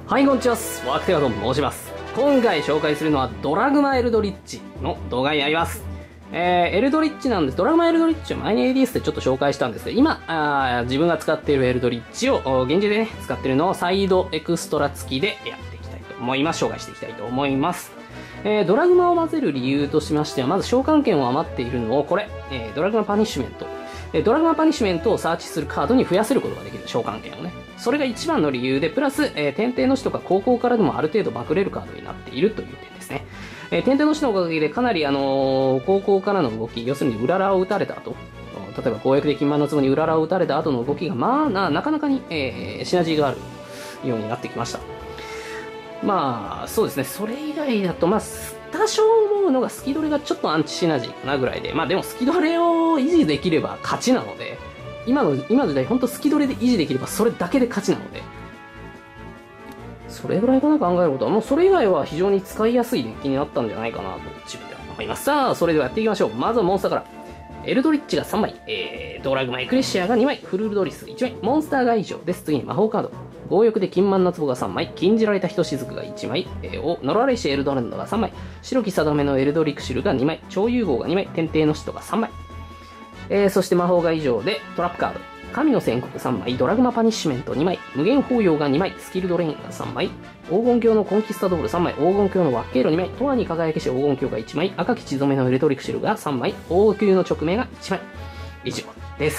はい、こんにちは。ワークテラと申します。今回紹介するのはドラグマエルドリッチの動画になります。エルドリッチなんです。ドラグマエルドリッチを前に ADS でちょっと紹介したんですけど、今、自分が使っているエルドリッチを現地でね、使っているのをサイドエクストラ付きでやっていきたいと思います。紹介していきたいと思います。ドラグマを混ぜる理由としましては、まず召喚権を余っているのを、これ、ドラグマパニッシュメント。ドラグマパニッシュメントをサーチするカードに増やせることができる、召喚権をね。それが一番の理由で、プラス、天帝の死とか高校からでもある程度まくれるカードになっているという点ですね。天帝の死のおかげでかなり高校からの動き、要するにウララを打たれた後、例えば攻撃で金満の壺にウララを打たれた後の動きが、なかなかに、シナジーがあるようになってきました。まあ、そうですね。それ以外だと、多少思うのがスキドレがちょっとアンチシナジーかなぐらいで、でもスキドレを維持できれば勝ちなので、今の時代本当スキドレで維持できればそれだけで勝ちなので、それぐらいかな、考えることは。もうそれ以外は非常に使いやすいデッキになったんじゃないかなと自分では思います。さあ、それではやっていきましょう。まずはモンスターから。エルドリッチが3枚、ドラグマエクレシアが2枚、フルルドリス1枚、モンスターが以上です。次に魔法カード。強欲で金満の壺が3枚、禁じられたひとしずくが1枚、ノロアレイシエルドランドが3枚、白き定めのエルドリクシュルが2枚、超融合が2枚、天帝の使徒が3枚。そして魔法が以上でトラップカード。神の宣告3枚、ドラグマパニッシュメント2枚、無限包容が2枚、スキルドレインが3枚、黄金鏡のコンキスタドール3枚、黄金鏡のワッケーロ2枚、永遠に輝けし黄金鏡が1枚、赤き血染めのエルドリクシルが3枚、王宮の直命が1枚。以上です。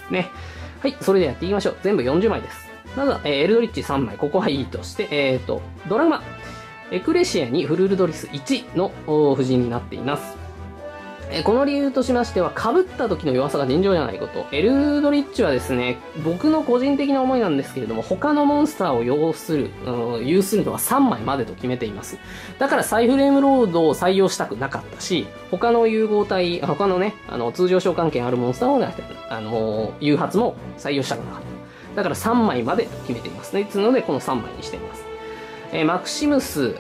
ね。はい、それでやっていきましょう。全部40枚です。まずは、エルドリッチ3枚、ここはいいとして、ドラグマ、エクレシアにフルルドリス1の布陣になっています。この理由としましては、被った時の弱さが尋常じゃないこと。エルドリッチはですね、僕の個人的な思いなんですけれども、他のモンスターを有するのは3枚までと決めています。だからサイフレームロードを採用したくなかったし、他の融合体、他のね、通常召喚権あるモンスターを、誘発も採用したくなかった。だから3枚までと決めていますね。つうので、この3枚にしています。マクシムス、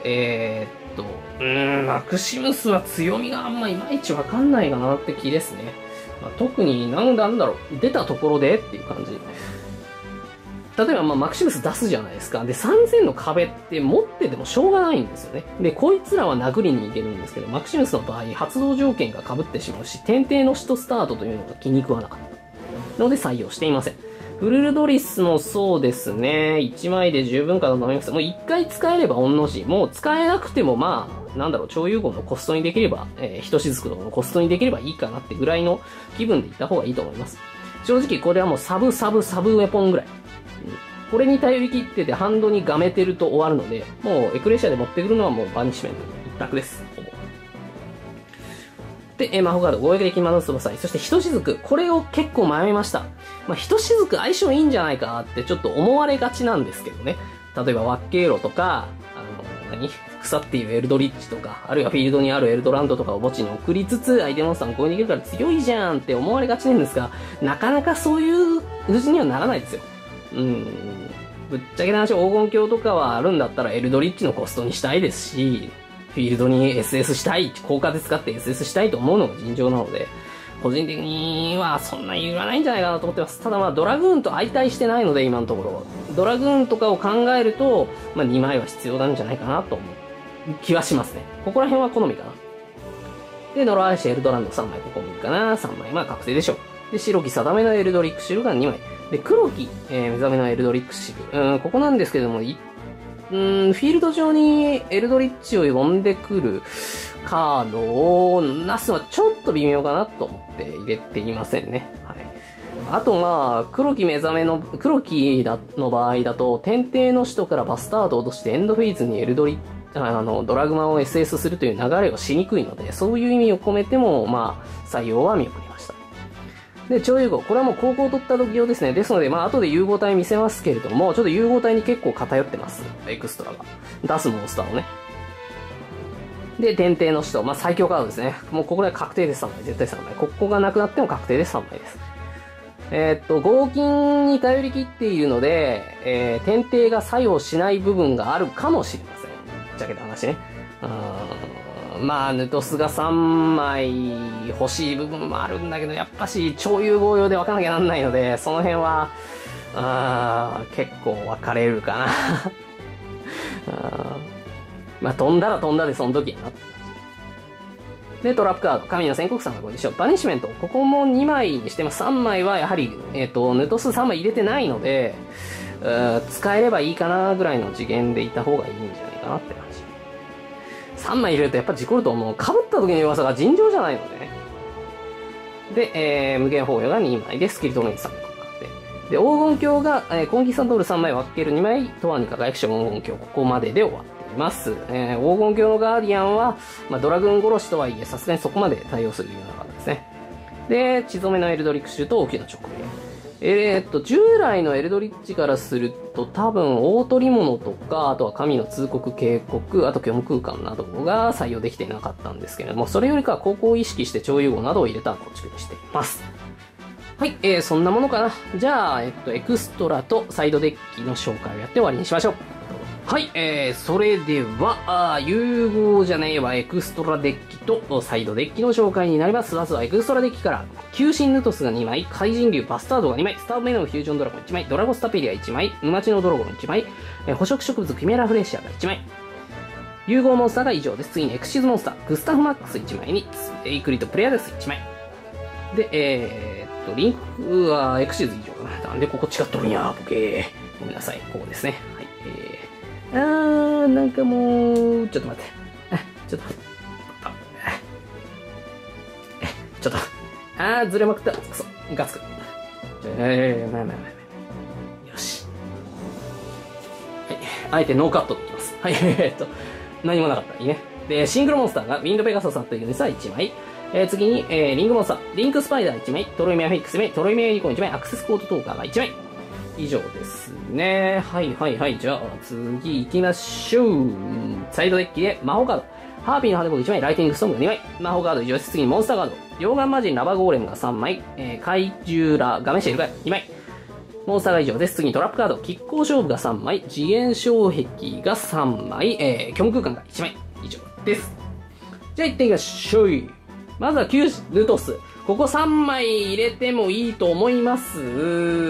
マクシムスは強みがあんまいまいちわかんないかなって気ですね。特になんだろう、出たところでっていう感じ。例えばマクシムス出すじゃないですか。で、3000の壁って持っててもしょうがないんですよね。で、こいつらは殴りにいけるんですけど、マクシムスの場合、発動条件が被ってしまうし、天帝の使徒スタートというのが気に食わなかった。ので採用していません。フルルドリスもそうですね。1枚で十分かと思います。もう1回使えれば御の字。もう使えなくても超融合のコストにできれば、ひとしずくのコストにできればいいかなってぐらいの気分でいった方がいいと思います。正直これはもうサブウェポンぐらい。これに頼り切っててハンドにがめてると終わるので、もうエクレシアで持ってくるのはもうバニッシュメント一択です。で、魔法カード、強欲で金満の壺さい。そして、ひとしずく。これを結構迷いました。ひとしずく相性いいんじゃないかなってちょっと思われがちなんですけどね。例えば、ワッケーロとか、腐っているエルドリッチとか、あるいはフィールドにあるエルドランドとかを墓地に送りつつ、相手モンスターも攻撃できるから強いじゃんって思われがちなんですが、なかなかそういう布陣にはならないですよ。ぶっちゃけな話、黄金鏡とかはあるんだったらエルドリッチのコストにしたいですし、フィールドに SS したい、効果で使って SS したいと思うのが尋常なので、個人的にはそんな言わないんじゃないかなと思ってます。ただドラグーンと相対してないので、今のところ。ドラグーンとかを考えると、2枚は必要なんじゃないかなと思う気はしますね。ここら辺は好みかな。で、ノロアイシエルドランド3枚、ここもいいかな。3枚、確定でしょう。で、白き定めのエルドリックシルが2枚。で、黒き、目覚めのエルドリックシル。ここなんですけども、フィールド上にエルドリッチを呼んでくるカードを出すのはちょっと微妙かなと思って入れていませんね。はい。あと黒きの場合だと、天帝の使徒からバスタードを落としてエンドフェイズにドラグマを SS するという流れをしにくいので、そういう意味を込めても、採用は見送りました。で、超融合。これはもう高校を取った時用ですね。ですので、後で融合体見せますけれども、ちょっと融合体に結構偏ってます。エクストラが。出すモンスターをね。で、天帝の使徒。最強カードですね。もうここで確定です、3枚。絶対3枚。ここがなくなっても確定です、3枚です。合金に頼り切っているので、天帝が作用しない部分があるかもしれません。ぶっちゃけた話ね。ヌトスが3枚欲しい部分もあるんだけど、やっぱし超融合用で分かなきゃなんないので、その辺は、結構分かれるかな。 まあ、飛んだら飛んだでその時やな。で、トラップカード。神の宣告さんがこれでしょ。バニッシュメント。ここも2枚にしても3枚はやはり、ヌトス3枚入れてないので、使えればいいかなぐらいの次元でいた方がいいんじゃないかなって感じ。3枚入れるとやっぱ事故ると思う。被った時の弱さが尋常じゃないのでね。で、無限包囲が2枚でスキルトレイン3個かかって。で、黄金鏡が、コンキスタドール3枚分ける2枚、とわに輝く黄金鏡。ここまでで終わっています。黄金鏡のガーディアンは、まあ、ドラグーン殺しとはいえ、さすがにそこまで対応するようなかったですね。で、血染めのエルドリックシュと大きな直営。従来のエルドリッチからすると多分大取り物とか、あとは神の通告警告、あと虚無空間などが採用できていなかったんですけれども、それよりかは高校を意識して超融合などを入れた構築にしています。はい、そんなものかな。じゃあ、エクストラとサイドデッキの紹介をやって終わりにしましょう。はい、それでは、融合じゃねえわ、エクストラデッキとサイドデッキの紹介になります。まずはエクストラデッキから、球神ヌトスが2枚、怪人竜バスタードが2枚、スターメノンフュージョンドラゴン1枚、ドラゴスタペリア1枚、沼地のドラゴン1枚、捕食植物キメラフレシアが1枚。融合モンスターが以上です。次にエクシズモンスター、グスタフマックス1枚に、エイクリとプレアデス1枚。で、リンクはエクシズ以上かな。なんでここ違っとるんや、ボケー。ごめんなさい、こうですね。はい、なんかもう、ちょっと待って。ちょっと、ずれまくった。くそ、ガツく。まあ。よし。はい、あえてノーカットでいきます。はい、何もなかった。いいね。で、シングルモンスターが、ウィンドペガサスというユニスは1枚。次に、リングモンスター、リンクスパイダー1枚、トロイミアフィックス1枚、トロイミアユニコーン1枚、アクセスコードトーカーが1枚。以上ですね。はい。じゃあ、次行きましょう。サイドデッキで魔法カード。ハーピーの羽根1枚、ライティングストームが2枚。魔法カード以上です。次にモンスターカード。溶岩魔人ラバゴーレムが3枚。怪獣ラガメシェルが2枚。モンスターが以上です。次にトラップカード。亀甲勝負が3枚。次元障壁が3枚。虚無空間が1枚。以上です。じゃあ行ってみましょう。まずはルトス。ここ3枚入れてもいいと思います。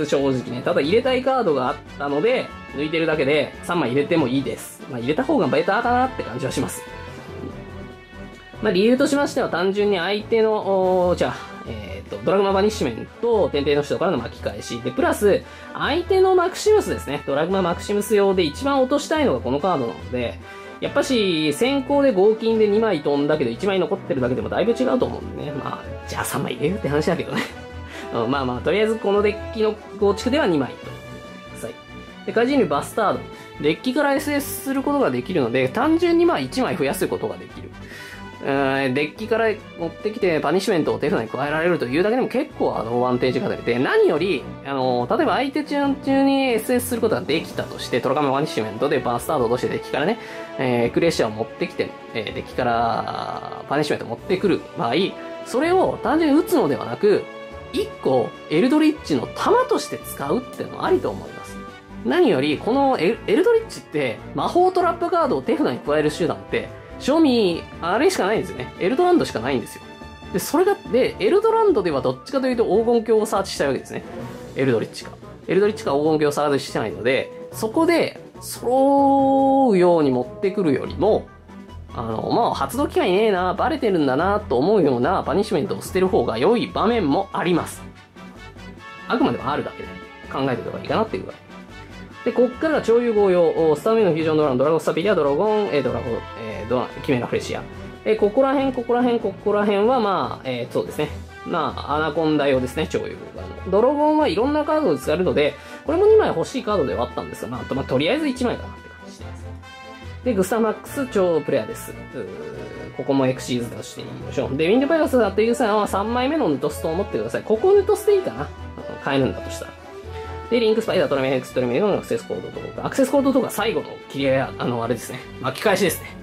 正直ね。ただ入れたいカードがあったので、抜いてるだけで3枚入れてもいいです。まあ入れた方がベターかなって感じはします。まあ理由としましては単純に相手の、ドラグマバニッシュメント、天帝の使徒からの巻き返し。で、プラス、相手のマクシムスですね。ドラグママクシムス用で一番落としたいのがこのカードなので、やっぱし、先行で合金で2枚飛んだけど1枚残ってるだけでもだいぶ違うと思うんでね。まあ、じゃあ3枚入れるって話だけどね。まあ、とりあえずこのデッキの構築では2枚とください。で、怪人竜バスタード。デッキから SS することができるので、単純にまあ1枚増やすことができる。デッキから持ってきてパニッシュメントを手札に加えられるというだけでも結構アドバンテージが出て、何より、例えば相手中に SS することができたとして、トラガメパニッシュメントでバスタードとしてデッキからね、クレシアを持ってきて、デッキからパニッシュメントを持ってくる場合、それを単純に打つのではなく、1個エルドリッチの弾として使うっていうのはありと思います。何より、このエルドリッチって魔法トラップカードを手札に加える手段って、賞味、あれしかないんですよね。エルドランドしかないんですよ。で、それが、で、エルドランドではどっちかというと黄金鏡をサーチしたいわけですね。エルドリッチか。エルドリッチか黄金鏡をサーチしてないので、そこで、揃うように持ってくるよりも、まあ、発動機会ねえな、バレてるんだな、と思うようなパニッシュメントを捨てる方が良い場面もあります。あくまでもあるだけで考えておけばいいかなっていうぐらい。で、こっからが超融合用、スターメイのフュージョンドラゴン、ドラゴスタピリア、ドラゴン、キメラフレシア。ここら辺は、まあ、そうですね。まあ、アナコンダ用ですね、超融合が。ドラゴンはいろんなカードを使えるので、これも2枚欲しいカードではあったんですが、まあ、とりあえず1枚かなって感じです。で、グスタマックス超プレアです。ここもエクシーズ出していきましょう。で、ウィンドパイガスだっていう際は3枚目のヌトスと思ってください。ここヌトスでいいかな。変えるんだとしたら。で、リンクスパイダー、トラメヘクストレメのアクセスコードとか、アクセスコードとか最後の切り合い、あれですね。巻き返しですね。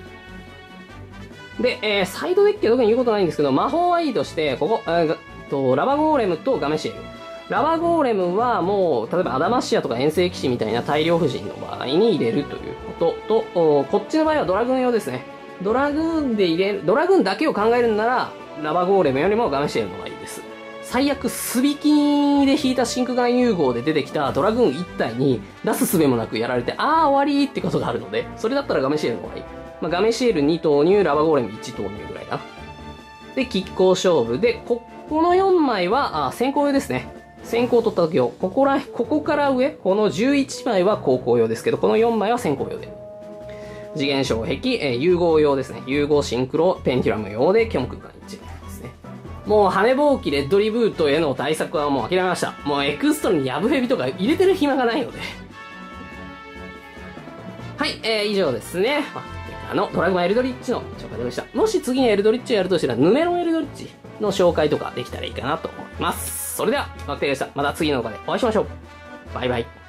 で、サイドデッキは特に言うことないんですけど、魔法はいいとして、ここ、ラバゴーレムとガメシエル。ラバゴーレムはもう、例えばアダマシアとか遠征騎士みたいな大量夫人の場合に入れるということと、こっちの場合はドラグーン用ですね。ドラグーンだけを考えるんなら、ラバゴーレムよりもガメシエルの方がいいです。 最悪素引きで引いた真空管融合で出てきたドラグーン1体に出す術もなくやられて、あー終わりってことがあるので、それだったらガメシエルの方がいい。まあ、ガメシエル2投入、ラバゴーレム1投入ぐらいだな。で、拮抗勝負で、この4枚は、先行用ですね。先行取った時用。ここから上、この11枚は後攻用ですけど、この4枚は先行用で。次元障壁、融合用ですね。融合シンクロ、ペンティラム用で、虚無空間1ですね。もう、羽ぼうきレッドリブートへの対策はもう諦めました。もうエクストラにヤブヘビとか入れてる暇がないので。はい、以上ですね。ドラグマンエルドリッチの紹介でした。もし次にエルドリッチをやるとしたら、ヌメロンエルドリッチの紹介とかできたらいいかなと思います。それでは、バクテリでした。また次の動画でお会いしましょう。バイバイ。